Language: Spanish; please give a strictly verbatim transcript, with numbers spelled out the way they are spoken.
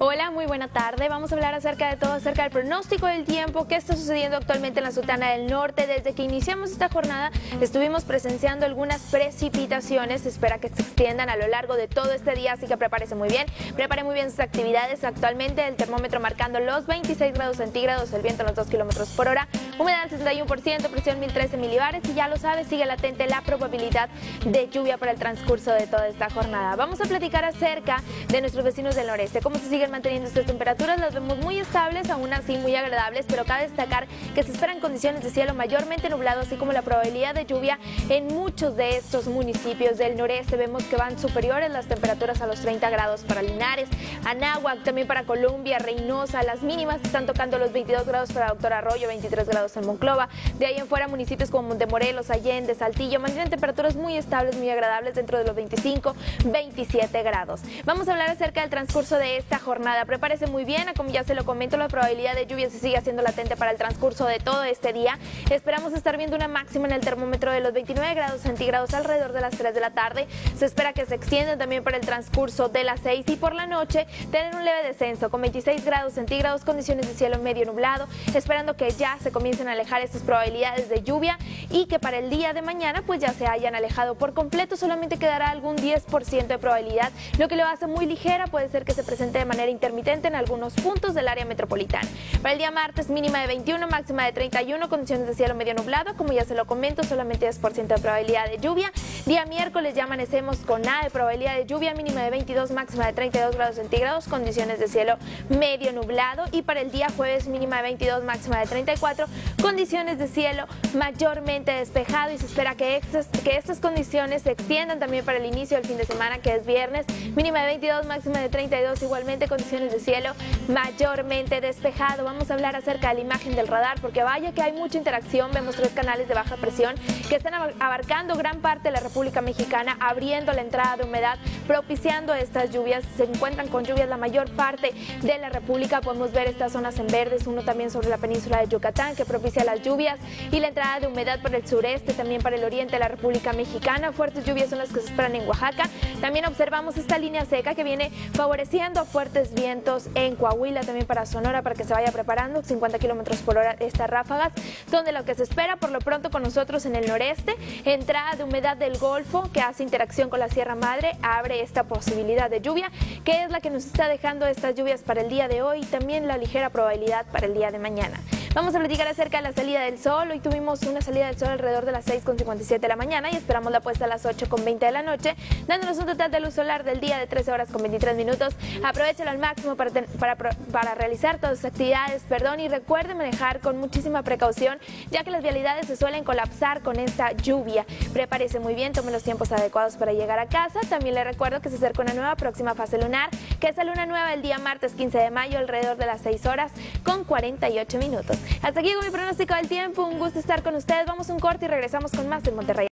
Hola, muy buena tarde. Vamos a hablar acerca de todo, acerca del pronóstico del tiempo, qué está sucediendo actualmente en la Sultana del Norte. Desde que iniciamos esta jornada estuvimos presenciando algunas precipitaciones. Se espera que se extiendan a lo largo de todo este día, así que prepárese muy bien. Prepare muy bien sus actividades. Actualmente el termómetro marcando los veintiséis grados centígrados, el viento a los dos kilómetros por hora, humedad al sesenta y uno por ciento, presión mil trece milibares y ya lo sabe, sigue latente la probabilidad de lluvia para el transcurso de toda esta jornada. Vamos a platicar acerca de nuestros vecinos del noreste, cómo se siguen manteniendo estas temperaturas. Las vemos muy estables, aún así muy agradables, pero cabe destacar que se esperan condiciones de cielo mayormente nublado, así como la probabilidad de lluvia en muchos de estos municipios del noreste. Vemos que van superiores las temperaturas a los treinta grados para Linares, Anáhuac, también para Colombia, Reynosa. Las mínimas están tocando los veintidós grados para Doctor Arroyo, veintitrés grados en Monclova. De ahí en fuera municipios como Montemorelos, Allende, Saltillo mantienen temperaturas muy estables, muy agradables dentro de los veinticinco, veintisiete grados. Vamos a hablar acerca del transcurso de esta jornada. Prepárese muy bien, como ya se lo comento, la probabilidad de lluvia se sigue haciendo latente para el transcurso de todo este día. Esperamos estar viendo una máxima en el termómetro de los veintinueve grados centígrados alrededor de las tres de la tarde. Se espera que se extiendan también para el transcurso de las seis y por la noche tener un leve descenso con veintiséis grados centígrados, condiciones de cielo medio nublado, esperando que ya se comiencen a alejar estas probabilidades de lluvia y que para el día de mañana pues ya se hayan alejado por completo. Solamente quedará algún diez por ciento de probabilidad, lo que lo hace muy ligera. Puede ser que se presente de manera intermitente en algunos puntos del área metropolitana. Para el día martes, mínima de veintiuno, máxima de treinta y uno, condiciones de cielo medio nublado, como ya se lo comento, solamente diez por ciento de probabilidad de lluvia. Día miércoles ya amanecemos con nada de probabilidad de lluvia, mínima de veintidós, máxima de treinta y dos grados centígrados, condiciones de cielo medio nublado. Y para el día jueves, mínima de veintidós, máxima de treinta y cuatro, condiciones de cielo mayormente despejado, y se espera que estas, que estas condiciones se extiendan también para el inicio del fin de semana, que es viernes, mínima de veintidós, máxima de treinta y dos, igualmente condiciones de cielo mayormente despejado. Vamos a hablar acerca de la imagen del radar, porque vaya que hay mucha interacción. Vemos tres canales de baja presión que están abarcando gran parte de la República Mexicana, abriendo la entrada de humedad, propiciando estas lluvias. Se encuentran con lluvias la mayor parte de la República. Podemos ver estas zonas en verdes, uno también sobre la península de Yucatán, que propicia las lluvias, y la entrada de humedad por el sureste, también para el oriente de la República Mexicana. Fuertes lluvias son las que se esperan en Oaxaca. También observamos esta línea seca que viene favoreciendo fuertes vientos en Coahuila, también para Sonora, para que se vaya preparando cincuenta kilómetros por hora estas ráfagas, donde lo que se espera por lo pronto con nosotros en el noreste, entrada de humedad del Golfo que hace interacción con la Sierra Madre, abre esta posibilidad de lluvia, que es la que nos está dejando estas lluvias para el día de hoy y también la ligera probabilidad para el día de mañana. Vamos a platicar acerca de la salida del sol. Hoy tuvimos una salida del sol alrededor de las seis con cincuenta y siete de la mañana y esperamos la puesta a las ocho con veinte de la noche, dándonos un total de luz solar del día de trece horas con veintitrés minutos. Aprovechalo al máximo para, ten, para, para realizar todas sus actividades, perdón, y recuerde manejar con muchísima precaución, ya que las vialidades se suelen colapsar con esta lluvia. Prepárese muy bien, tome los tiempos adecuados para llegar a casa. También le recuerdo que se acerca una nueva próxima fase lunar, que es la luna nueva el día martes quince de mayo alrededor de las seis horas con cuarenta y ocho minutos. Hasta aquí con mi pronóstico del tiempo, un gusto estar con ustedes. Vamos a un corte y regresamos con más en Monterrey.